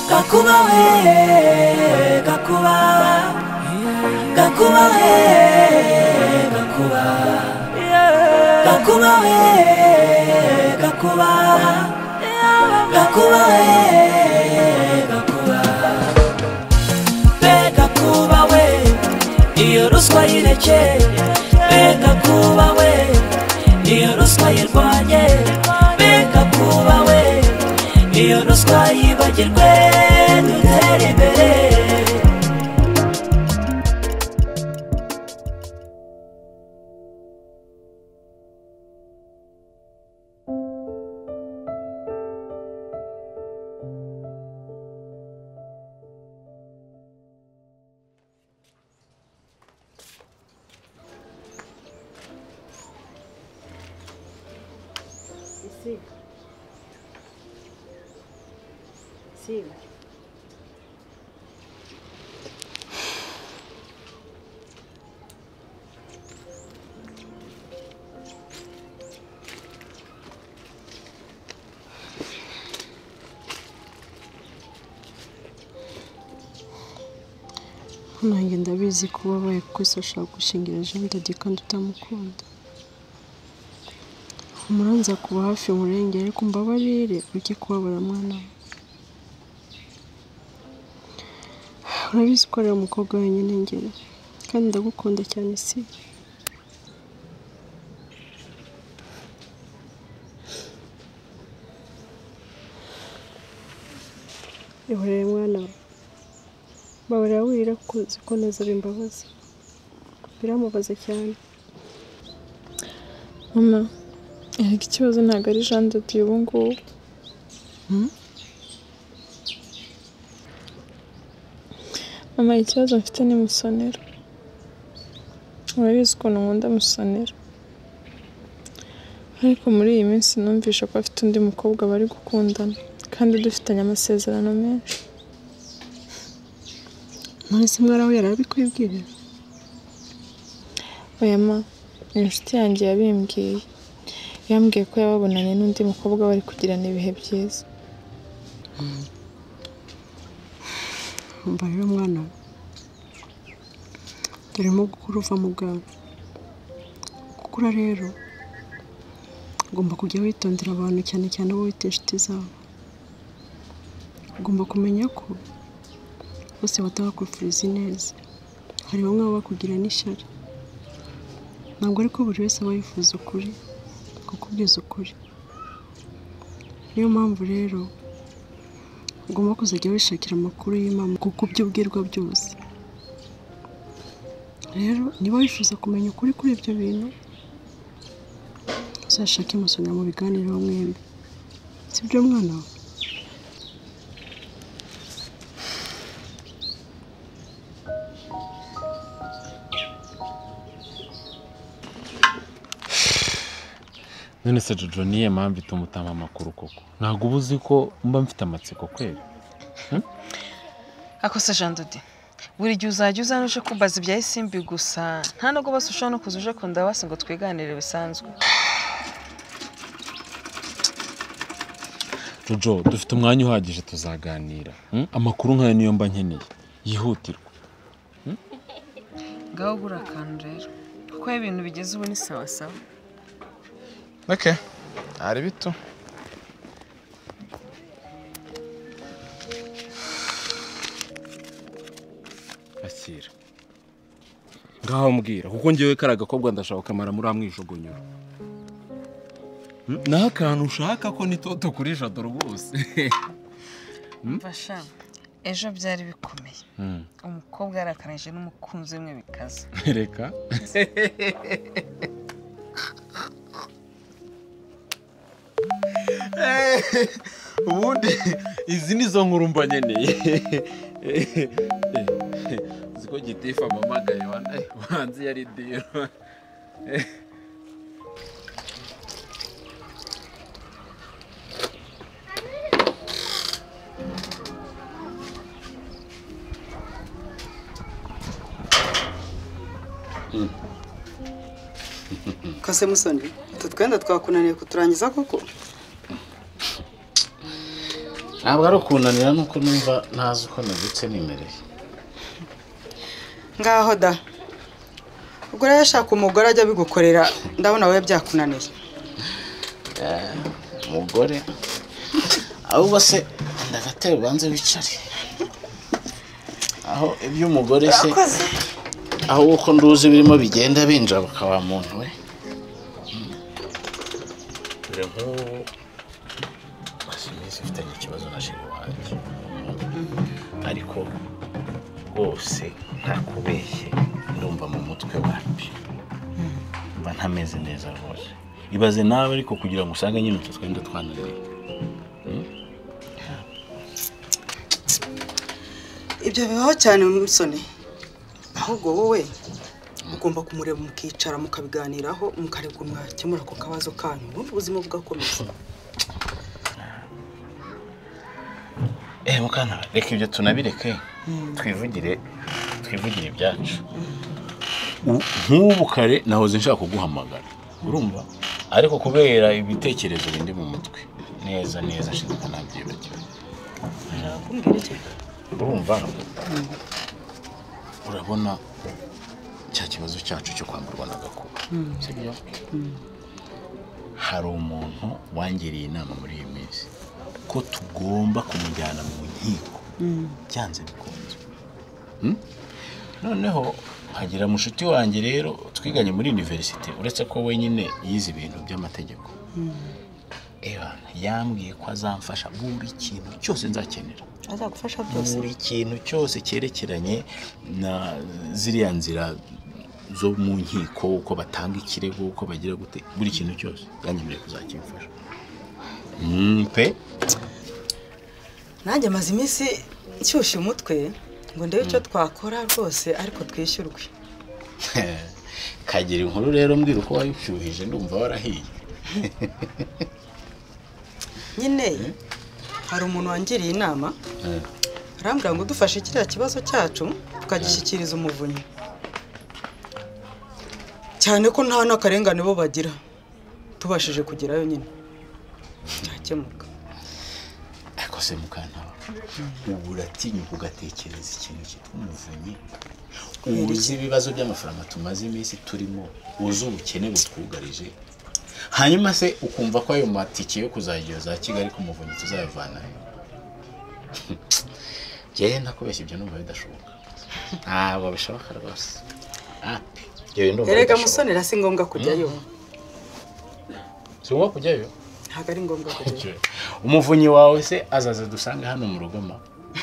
Gakuba we, Gakuba, Gakuba we, Gakuba, Gakuba we, Gakuba, Gakuba we, Gakuba, Gakuba we, iyo ruswa yireke, Gakuba we, iyo ruswa yirwanye, Gakuba we, iyo ruswa yibagirwe dutere imbere. Sim. Nanjye ndabizi ko wabaye kuko ashaka gushingira Jean Dodi kandi utamukunda. Umuranza kuba hafi umurengere ariko mbabarire ureke kubabara mwana. Urabizi ko ari umukobwa wenyine ngera kandi ndagukunda cyane si. Ihorere mwana. Babarira wirira kuzi ko nazaba imbabazi. Biramubaza cyane. Mama, ariko ikibazo ntabwo ari Jean Dodi ubu ngubu. Mama, ikibazo mfite ni Musonera. Urabizi ukuntu nkunda Musonera. Ariko muri iyi minsi numvisha ko afite undi mukobwa bari gukundana kandi dufitanye amasezerano menshi. Mwese mwaraho yarabikwibwira? Oya ma, inshuti yanjye yabimbwiye. Yambwiye ko yababonanye n'undi mukobwa bari kugirana ibihe byiza. Umva rero mwana, turimo gukura uva mu bwawe. Gukura rero ugomba kujya witondera abantu cyane cyane abo wita inshuti zabo. Ugomba kumenya ko bose batabakwifuriza neza. Hari bamwe baba bakugira n'ishyari. Ntabwo ariko buri wese aba yifuza ukuri, kukubwiza ukuri. Niyo mpamvu rero ugomba kuzajya wishakira amakuru y'imana kuko ibyo ubwirwa byose. Rero niba wifuza kumenya ukuri kuri ibyo bintu, uzashake Musonera mu biganiro mwembi. Sibyo mwana wawe? None se Jojo niye mpamvu itumutama amakuru koko? Ntabwo ubuzi ko mba mfite amatsiko kweli. Ako se Jean Dodi, buri gihe uzajya uzana uje kubaza ibya Isimbi gusa, nta nubwo bose ushobora no kuza uje kunda base ngo twiganire bisanzwe. Jojo, dufite umwanya uhagije tuzaganira. Amakuru nkayo niyo mba nkeneye. Yihutirwa. Ngaho gura akantu rero. Kuko ibintu bigeze ubu ni sawa sawa. Okay. Ari bito. Asira. Ngaho mbwira kuko ngiye karaga kobwa ndashaka kamara muri amwijugunyura. Naho akantu ushaka ko ni toto kuri Jado rwose. Mfasha. Ejo byari bikomeye. Umukobwa yarakaranje n'umukunzi umwe bikaza. Reka. Ubundi izi nizo nkuru mba nkeneye. Ziko gitifa mamagaye wanzi yari diro. Kase Musoni, utu twenda twakunaniye kuturangiza koko? ntabwo ari ukunanira nuko numva ntazi uko nabitse nimereye. Ngaho da. Ubwo rero yashaka umugore ajya bigukorera ndabona wowe byakunaniye. Umugore ahubwo se ndagatera ubanze wicare. Aho ibyo umugore se aho uko nduzi birimo bigenda binjabuka wa muntu we. Dore nk'ubu mfitanye ikibazo na sheri wanjye, ariko rwose ntakubeshye ndumva mu mutwe wapi mba ntameze neza rwose. Ibaze nawe ariko kugira ngo usange nyine utwo twenda twananiye. Ibyo bibaho cyane Musoni. Ahubwo wowe ugomba kumureba mukicara mukabiganiraho mukareka mwakemura ko kabazo kanyu ubundi ubuzima bugakomeza. Mukana reka ibyo tunabireke twivugire ibyacu. Nk'ubu kare nahoze nshaka kuguhamagara urumva, ariko kubera ibitekerezo bindi mu mutwe neza shaka nabyibagiwe. Urumva urabona cya kibazo cyacu cyo kwamburwa na gakuba, sibyo? Hari umuntu wangiriye inama muri iyi minsi ko tugomba kumujyana mu nkiko byanze bikunze. Noneho hagira mushuti wanjye rero twiganye muri university, uretse ko wenyine yize ibintu by'amategeko. Yambwiye ko azamfasha buri kintu cyose nzakenera. Azagufasha byose. Buri kintu cyose cyerekeranye na ziriya nzira zo mu nkiko, uko batanga ikirego, uko bagira gute, buri kintu cyose yanyemereye kuzakimfasha. Pe nanjye maze iminsi nshyushye umutwe ngo ndebe icyo twakora rwose ariko twishyurwe. Kagira inkuru rero mbwira uko wayishyuhije ndumva warahiye. Nyine hari umuntu wangiriye inama arambwira ngo dufashe kiriya kibazo cyacu tukagishyikiriza umuvunyi, cyane ko nta n'akarengane bo bagira, tubashije kugerayo nyine cyakemuka. Ariko se Mukana ubu uratinyuka ugatekereza ikintu cyitwa umuvunyi, uzi ibibazo by'amafaranga tumaze iminsi turimo, uzi ubukene butwugarije, hanyuma se ukumva ko ayo matike yo kuzajya za Kigali ku muvunyi tuzayavana he? Jye nakubeshya ibyo numva bidashoboka. Ntabwo bishoboka rwose. Erega Musonera si ngombwa kujyayo. Si ngombwa kujyayo? Ntabwo ari ngombwa kujyayo. Umuvunyi wawe se azaza dusanga hano mu rugoma?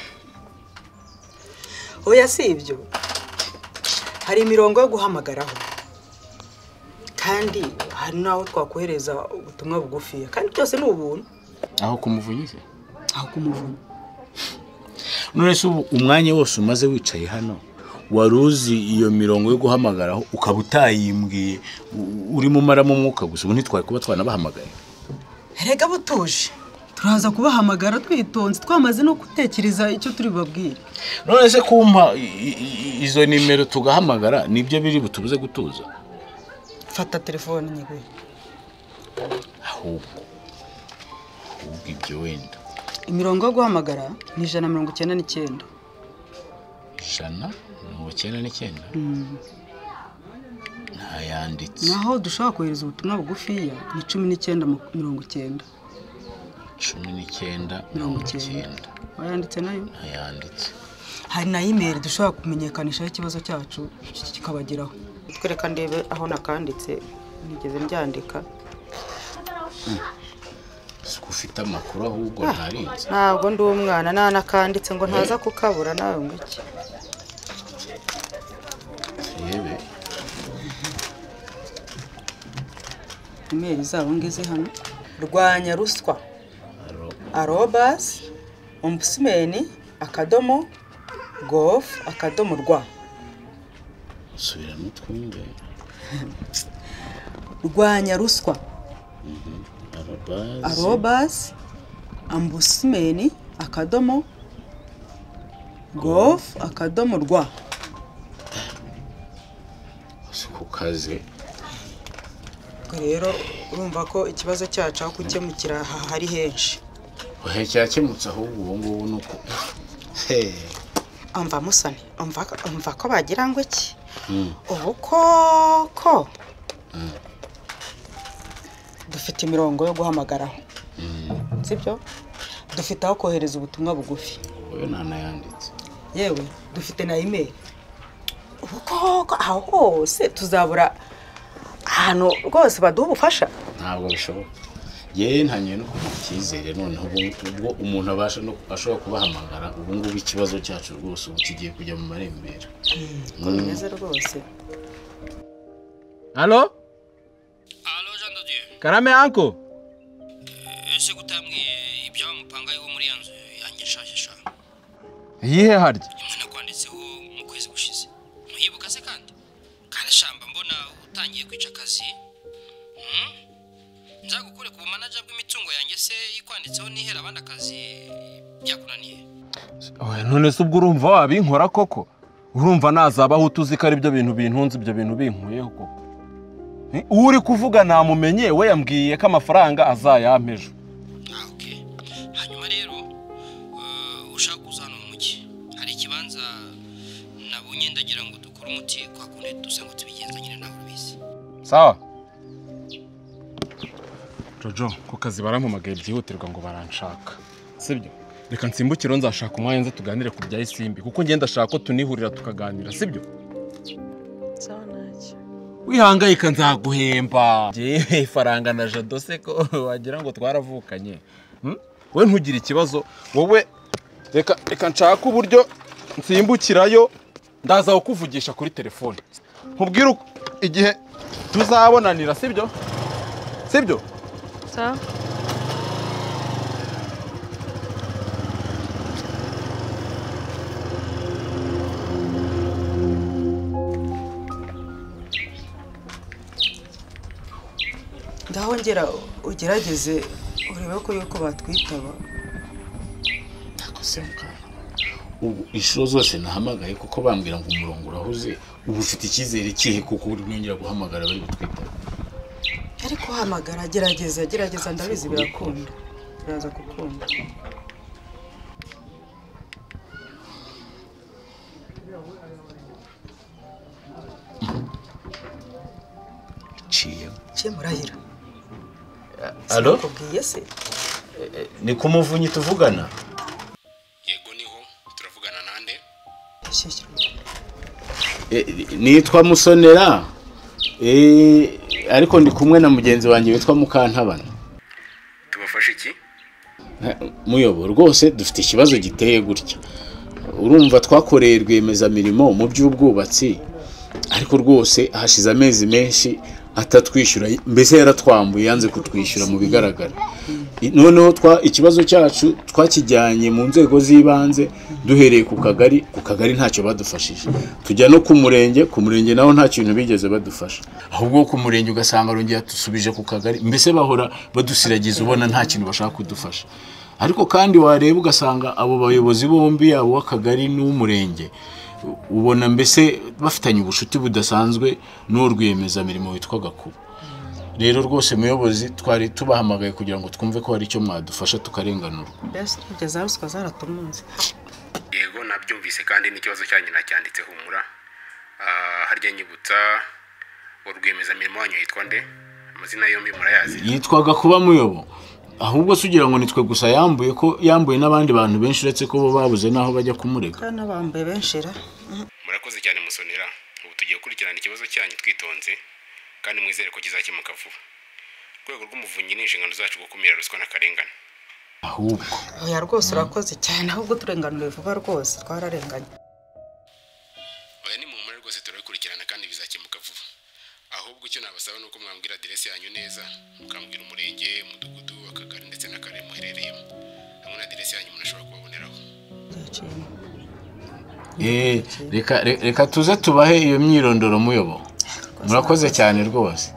Oya si ibyo. Hari imirongo yo guhamagaraho. Kandi hari naho twakohereza ubutumwa bugufi, kandi byose ni ubuntu. Aho kumuvunyi se? Aho kumuvunyi. None se umwanya wose umaze wicaye hano waruzi iyo mirongo yo guhamagaraho ukaba utayimbwiye uri mu maramo umwuka gusa, ubu ntitwaye kuba twanabahamagaye. Erega butuje turaza kubahamagara twitonze twamaze no gutekereza icyo turi babwire. None se kumpa izo nimero tugahamagara nibyo biri butubuze gutuza? Fata telefone nyigwe. Ahubwo ibyo wenda imirongo yo guhamagara ni 199. 199? Ntayanditse. Naho dushaka kohereza ubutumwa bugufiya ni 1990. 1990. Wayanditse nayo? Ntayanditse. Hari na email dushaka kumenyekanisha ikibazo cyacu kikabageraho. Twereka ndebe aho nakanditse nigeze mbyandika. Ufite amakuru ahubwo ntarinze. Ntabwo ndi umwana nakanditse ngo ntaza kukabura nawe ngo iki. Yebe. Email zabo ngeze hano. Rwanya ruswa. @ombudsman.gov.rw. Subira mutwinde. Rwanya ruswa. @ombudsman.gov.rw. Sukukaze. Rero urumva ko ikibazo cyacu aho gukemukira hari henshi. ohe cyakemutse ahubwo ubu ngubu nuko umva musoni umva ko bagira ngo iki ubu koko dufite imirongo yo guhamagaraho sibyo dufite aho kohereza ubutumwa bugufi oyo nanayanditse yewe dufite na email ubu koko aho hose tuzabura ahantu rwose baduha ubufasha ntabwo bishoboka yewe ntanyeye no kugira icyizere noneho ubwo umuntu ashobora kubahamagara ubu ngubu ikibazo cyacu rwose ubu kigiye kujya mu marembera bimeze rwose. Allo Jean de Dieu. Karame anko Ese gutambwiye ibyawe mupanga yo muri yanzu yanjye shasha. Iyihe harya Imana kwanditseho mu kwezi gushize. Muyibuka se kandi? Karashamba mbona utangiye kwica akazi. Nzagukure ku manager bw'imitungo yanjye se ikwanditseho nihera abandi akazi byakunaniye. Oya none se ubwo urumva wabinkora koko urumva nazabaho utuzi ko ari byo bintu bintunze ibyo bintu binkuyeho koko uri kuvuga namumenye we yambwiye ko amafaranga azayampejo. Okay. Hanyuma rero ushaka kuzana mu mujyi hari ikibanza nabonye ndagira ngo dukore umuti kwa kundi dusa ngo tubigenza nyine nawe ubizi. Sawa Jojo ko kazi barampamagaye byihutirwa ngo baranshaka sibyo reka nsimbukiro nzashaka umwanya nze tuganire ku bya isimbi kuko ngenda ndashaka ko tunihurira tukaganira sibyo sawa nacyo wihangayika nzaguhemba je faranga na Jado se ko wagira ngo twaravukanye we ntugire ikibazo wowe reka nshaka uburyo nsimbukirayo ndaza kukuvugisha kuri telefone nkubwira igihe tuzabonanira sibyo sawa ngaho ngera ugerageze urebe ko yuko batwitaba. nakose mukana ubu inshuro zose nahamagaye kuko bambwira ngo umurongo urahuze ubu ufite icyizere kihe kuko uri nongera guhamagara bari gutwitaba ariko hamagara gerageza ndabizi birakunda biraza gukunda. ciye murahira. Allo kubwiye se ni ku Muvunyi tuvugana? Yego niho turavugana nande? Nitwa Musonera ariko ndi kumwe na mugenzi wanjye witwa Mukantabana. Tubafashe iki? Muyobo rwose dufite ikibazo giteye gutya. Urumva twakoreye rwiyemezamirimo mu by'ubwubatsi ariko rwose hashize amezi menshi atatwishyura mbese yaratwambuye yanze kutwishyura mu bigaragara. Noneho ikibazo cyacu twakijyanye mu nzego z'ibanze duhereye ku kagari ntacyo badufashije. Tujya no ku murenge naho nta kintu bigeze badufasha. Ahubwo ku murenge ugasanga rongera dusubije ku kagari mbese bahora badusiragiza ubona nta kintu bashaka kudufasha. Ariko kandi wareba ugasanga abo bayobozi bombi abo w'akagari n'umurenge ubona mbese bafitanye ubushuti budasanzwe n'urwiyemezamirimo witwa GAKUBA. Rero rwose muyobozi twari tubahamagaye kugira ngo twumve ko hari icyo mwadufasha tukarenganurwa. mbese kugeza ruswa zaratumunze. Yego nabyumvise kandi n'ikibazo cyanyu nacyanditse humura. Harya nyibutsa urwiyemezamirimo wanyu yitwa nde? Amazina yombi murayazi? Yitwa GAKUBA muyobo. Ahubwo sugira ngo nitwe gusa yambuye n'abandi bantu benshi uretse ko bo babuze naho bajya kumurega. Kana bambaye benshira. Murakoze cyane Musonera. Ubu tugiye gukurikirana ikibazo cyanyu twitonze kandi mwizere ko kizakemuka vuba. Rwego rw'Umuvunyi ni inshingano zacu gukumira ruswa n'akarengane. Ahubwo oya rwose urakoze cyane ahubwo turenganure vuba rwose twararenganye. Oya ni mumure rwose turabikurikirana kandi bizakemuka vuba. Ahubwo icyo nabasaba nuko mwambwira adresse yanyu neza, mukambwira umurenge, umudugudu, akagari ndetse n'akarere muherereyemo. Hamwe na adresse yanyu munashobora kubaboneraho. reka tuze tubahe iyo myirondoro muyobo. Murakoze cyane rwose.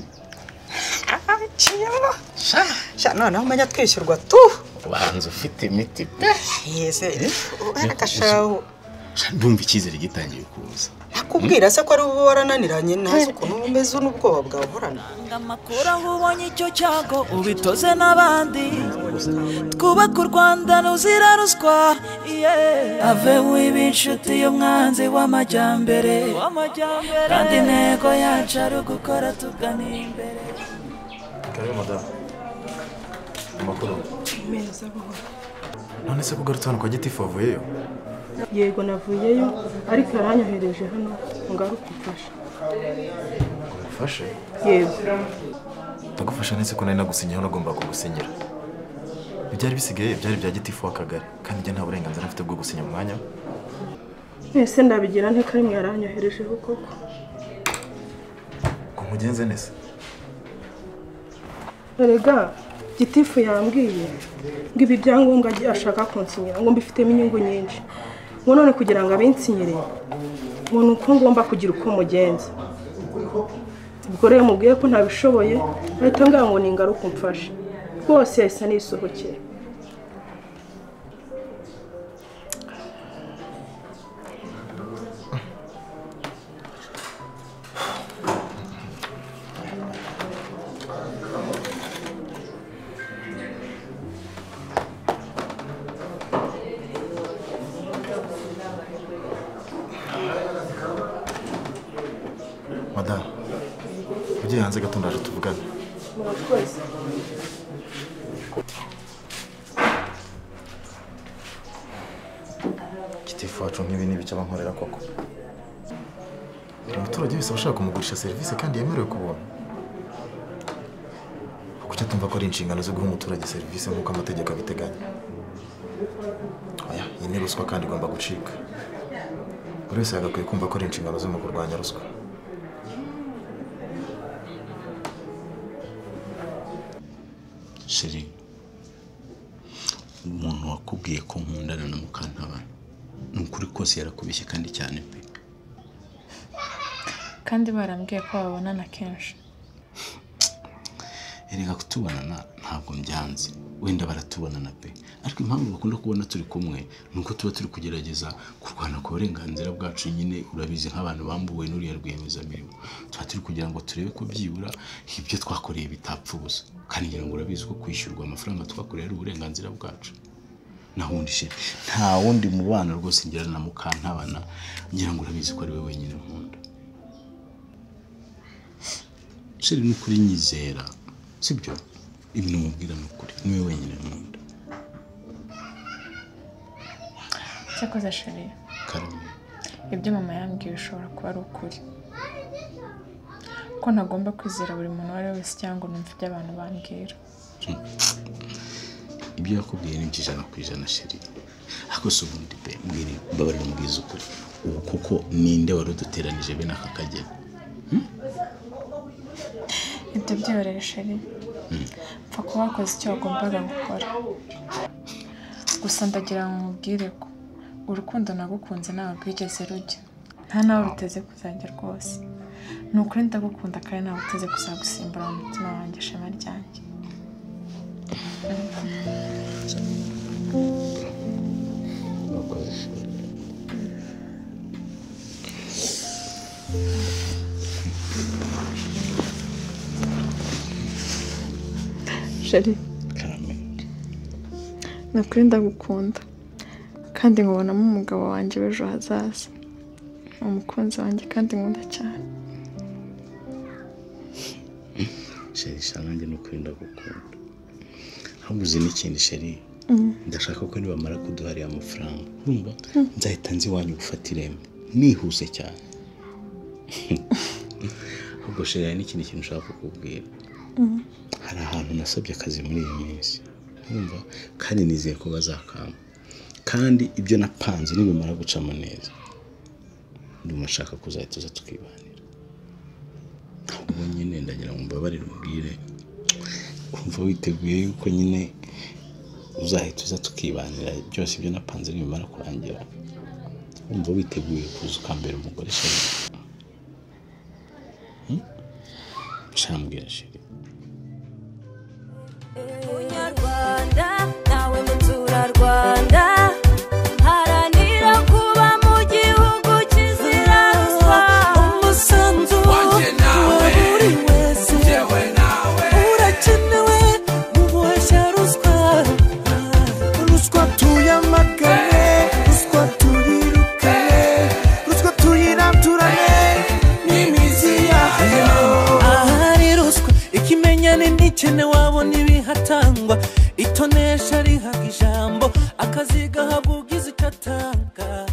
Noneho umenya twishyurwa tu Ubanza ufite imiti. yese arakashaho ndumva icyizere gitangiye kuza. akubwira se ko ari ubu warananiranye ntazi ukuntu umeze n'ubwoba bwahorana amakuru aho ubonye icyo cyago ubitoze n'abandi twubaka u Rwanda ruzira ruswa ave wiba inshuti y'umwanzi w'amajyambere kandi intego yacu ari ugukora tugana imbere. Karibu madamu. Amakuru meza buhoro. None se kugarutse hano kwa Gitifu wavuyeyo? Yego navuyeyo ariko yaranyohereje hano ngaruka ufasha. Ufashe? Yego. Ndagufasha nese ko nari nagusinyaho nagomba kugusinyira. Ibyari bisigaye byari bya Gitifu w'akagari kandi njye nta burenganzira mfite bwo gusinya mu mwanya. Ese ndabigira nte karimwe yaranyoherejeho koko. Ko mugenze nese? Erega Gitifu yambwiye ngo ibi byangombwa ashaka kunsinyira ngo mbifitemo inyungu nyinshi. Ngo none kugira ngo abinsinyire ngo nuko ngomba kugira uko mugenza. Ubwo rero mubwiye ko ntabishoboye ahita ngo ningaruka umfashe. Rwose yahise nisohokera. Madame, ugiye hanze gato ndaje tuvugane. Murakoze. Gitifu wacu nk'ibi ni ibice bankorera koko. Umuturage wese bashaka kumugurisha serivisi kandi yemerewe kubona. Kuki atumva ko ari inshingano zo guha umuturage serivisi nk'uko amategeko abiteganya? Oya, iyi ni ruswa kandi igomba gucika. Buri wese yagakwiye kumva ko ari inshingano zo mu kurwanya ruswa. Sheri, umuntu wakubwiye ko nkundana na Mukantabana nukuri kose yarakubeshye kandi cyane pe. Kandi barambwiye ko babonana kenshi. Erega kutubonana ntabwo mbyanze, wenda baratubonana pe, ariko impamvu bakunda kubona turi kumwe nuko tuba turi kugerageza kurwana ku burenganzira bwacu. Nyine urabizi nk'abantu bambuwe n'uriya rwiyemezamirimo, tuba turi kugira ngo turebe ko byibura ibyo twakoreye bitapfa ubusa. Kandi ngira ngo urabizi ko kwishyurwa amafaranga twakoreye ari uburenganzira bwacu. Naho undi Sheri, nta wundi mubano rwose ngira na Mukantabana, ngira ngo urabizi ko ari we wenyine nkunda. Sheri, n'ukuri nyizera, sibyo? Ibintu mubwira n'ukuri, niwe wenyine nkunda. Cyakoze Sheri, Karame, ibyo mama yambwiye bishobora kuba ari ukuri. Ko ntagomba kwizera buri muntu wari wese cyangwa numva ibyo abantu bambwira. ibyo yakubwiye ni ijana ku ijana Sheri. Ariko se ubundi pe, mbwira mbabarira mbwiza ukuri, ubu kuko ninde wari uduteranije bene aka kageni? Ibyo byorere Sheri, pfa kuba wakoze icyo wagombaga gukora. Gusa ndagira ngo nkubwire ko urukundo nagukunze ntawe rwigeze rujya, nta nawe ruteze kuzajya rwose. Ni ukuri ndagukunda kandi ntawe uteze kuzagusimbura mu mutima wanjye, shema ryanjye. Sheri, ni ukuri ndagukunda kandi nkubonamo umugabo wanjye w'ejo hazaza. Ni umukunzi wanjye kandi nkunda cyane. Sheri, nanjye ni ukuri ndagukunda. Ahubwo uzi n'ikindi Sheri, ndashaka ko nibamara kuduhariya amafaranga, urumva nzahita nzi iwanyu gufata irembo nihuse cyane. Ahubwo Sheri, hari n'ikindi kintu ushaka kukubwira. Hari ahantu nasabye akazi muri iyi minsi, urumva, kandi nizeye ko bazakama. Kandi ibyo napanze nibimara gucamo neza, ndumva nshaka kuzahita tuza tukibanira. Ahubwo nyine ndagira ngo mbabarire umbwire, umva witeguye yuko nyine uzahita uza tukibanira byose ibyo napanze nibimara kurangira. Umva witeguye kuza ukambera umugore Sheri. Shambwira Sheri. Umunyarwanda nawe muturarwanda, haranira kuba mu gihugu kizira ruswa. umukene wabona ibihatangwa itonesha rihaga ijambo akazi gahabwa ugize icyo atanga